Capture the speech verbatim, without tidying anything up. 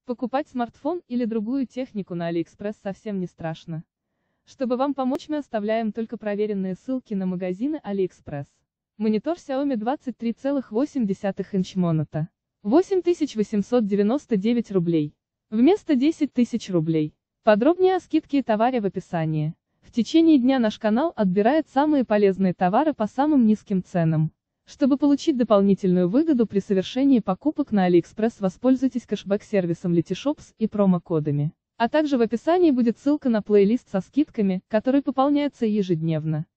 Покупать смартфон или другую технику на AliExpress совсем не страшно. Чтобы вам помочь, мы оставляем только проверенные ссылки на магазины AliExpress. Монитор Xiaomi двадцать три целых восемь десятых инч Monoto. восемь тысяч восемьсот девяносто девять рублей. Вместо десять тысяч рублей. Подробнее о скидке и товаре в описании. В течение дня наш канал отбирает самые полезные товары по самым низким ценам. Чтобы получить дополнительную выгоду при совершении покупок на AliExpress, воспользуйтесь кэшбэк-сервисом Letyshops и промокодами. А также в описании будет ссылка на плейлист со скидками, который пополняется ежедневно.